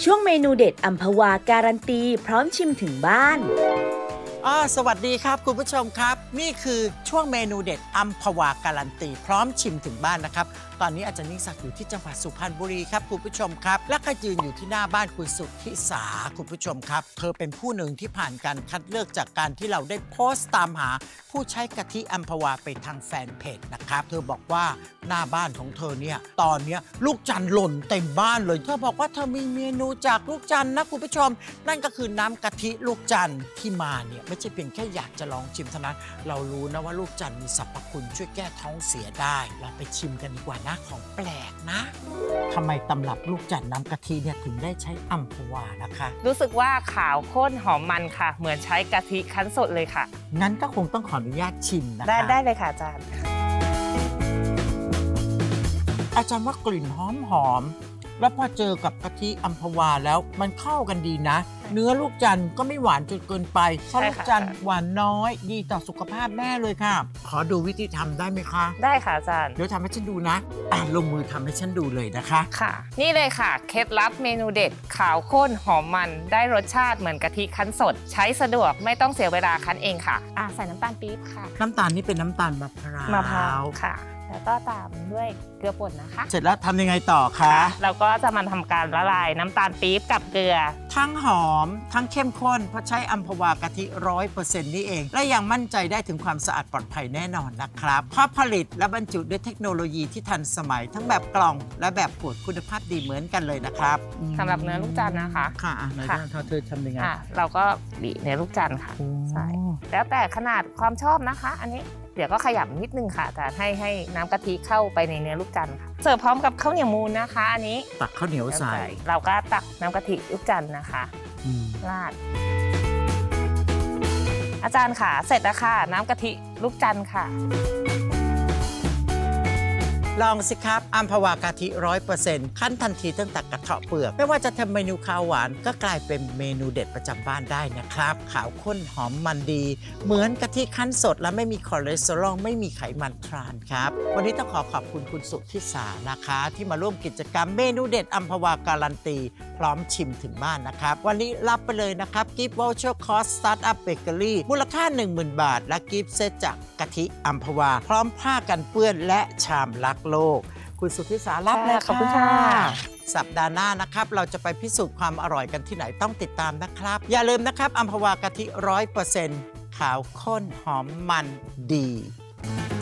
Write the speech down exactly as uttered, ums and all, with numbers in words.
ช่วงเมนูเด็ดอัมพวาการันตีพร้อมชิมถึงบ้านอ๋อสวัสดีครับคุณผู้ชมครับนี่คือช่วงเมนูเด็ดอัมพวาการันตีพร้อมชิมถึงบ้านนะครับตอนนี้อาจารย์นิ่งศักดิ์อยู่ที่จังหวัดสุพรรณบุรีครับคุณผู้ชมครับและก็ยืนอยู่ที่หน้าบ้านคุณสุทธิสาคุณผู้ชมครับเธอเป็นผู้หนึ่งที่ผ่านการคัดเลือกจากการที่เราได้โพสต์ตามหาผู้ใช้กะทิอัมพวาไปทางแฟนเพจนะครับเธอบอกว่าหน้าบ้านของเธอเนี่ยตอนนี้ลูกจันทร์หล่นเต็มบ้านเลยเธอบอกว่าเธอมีเมนูจากลูกจันทร์นะคุณผู้ชมนั่นก็คือน้ำกะทิลูกจันทร์ที่มาเนี่ยไม่ใช่เพียงแค่อยากจะลองชิมเท่านั้นเรารู้นะว่าลูกจันทร์มีสรรพคุณช่วยแก้ท้องเสียได้เราไปชิมกันดีกว่านะของแปลกนะทำไมตำรับลูกจันทร์น้ำกะทิเนี่ยถึงได้ใช้อัมพวานะคะรู้สึกว่าขาวข้นหอมมันค่ะเหมือนใช้กะทิคั้นสดเลยค่ะงั้นก็คงต้องขออนุญาตชิมนะคะได้ได้เลยค่ะอาจารย์อาจารย์ว่ากลิ่นหอมหอมแล้วพอเจอกับกะทิอัมพวาแล้วมันเข้ากันดีนะเนื้อลูกจันทร์ก็ไม่หวานจนเกินไปเพราะลูกจันทร์หวานน้อยดีต่อสุขภาพแม่เลยค่ะขอดูวิธีทำได้ไหมคะได้ค่ะอาจารย์เดี๋ยวทำให้ฉันดูนะอ่ะลงมือทำให้ฉันดูเลยนะคะค่ะนี่เลยค่ะเคล็ดลับเมนูเด็ดขาวข้นหอมมันได้รสชาติเหมือนกะทิคั้นสดใช้สะดวกไม่ต้องเสียเวลาคั้นเองค่ะอ่ะใส่น้ำตาลปี๊บค่ะน้ำตาลนี่เป็นน้ำตาลมะพร้าวมะพร้าวค่ะแล้วก็ตามด้วยเกลือป่นนะคะเสร็จแล้วทำยังไงต่อคะเราก็จะมาทำการละลายน้ำตาลปี๊บกับเกลือทั้งหอมทั้งเข้มข้นเพราะใช้อัมพวากะทิร้อยเปอร์เซ็นต์นี่เองและยังมั่นใจได้ถึงความสะอาดปลอดภัยแน่นอนนะครับเพราะผลิตและบรรจุด้วยเทคโนโลยีที่ทันสมัยทั้งแบบกล่องและแบบขวดคุณภาพดีเหมือนกันเลยนะครับสำหรับเนื้อลูกจันทร์นะคะค่ะในเรื่องเธอทำยังไงเราก็บีบเนื้อลูกจันทร์ค่ะใช่แล้วแต่ขนาดความชอบนะคะอันนี้เดี๋ยวก็ขยับนิดนึงค่ะแต่ให้ให้น้ำกะทิเข้าไปในเนื้อลูกจันทร์ค่ะเสิร์ฟพร้อมกับข้าวเหนียวมูนนะคะอันนี้ตักข้าวเหนียวใส่เราก็ตักน้ำกะทิลูกจันทร์นะคะราดอาจารย์ค่ะเสร็จแล้วค่ะน้ำกะทิลูกจันทร์ค่ะลองสิครับอัมพวากะทิร้อยเปอร์เซ็นต์ขั้นทันทีตั้งแต่กระเทาะเปลือกไม่ว่าจะทำเมนูข้าวหวานก็กลายเป็นเมนูเด็ดประจำบ้านได้นะครับขาวข้นหอมมันดีเหมือนกะทิคั้นสดและไม่มีคอเลสเตอรอลไม่มีไขมันทรานครับวันนี้ต้องขอขอบคุณคุณสุทธิสานะคะที่มาร่วมกิจกรรมเมนูเด็ดอัมพวาการันตีพร้อมชิมถึงบ้านนะครับวันนี้รับไปเลยนะครับกิฟต์วอลเชอร์คอร์สสตาร์ทอัพเบเกอรี่มูลค่า หนึ่งหมื่น บาทและกิฟต์เซตจากกะทิอัมพวาพร้อมผ้ากันเปื้อนและชามรักโลกคุณสุทธิสารับเลยขอบคุณค่ะสัปดาห์หน้านะครับเราจะไปพิสูจน์ความอร่อยกันที่ไหนต้องติดตามนะครับอย่าลืมนะครับอัมพวากะทิร้อยเปอร์เซ็นต์ขาวข้นหอมมันดี